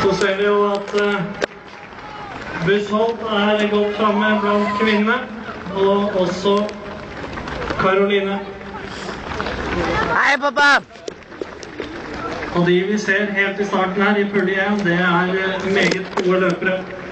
Så ser vi jo at Bussholt godt fremme blant kvinnene, og også Karoline. Hei, pappa! Og de vi ser helt i starten her i pulje 1, det meget gode løpere.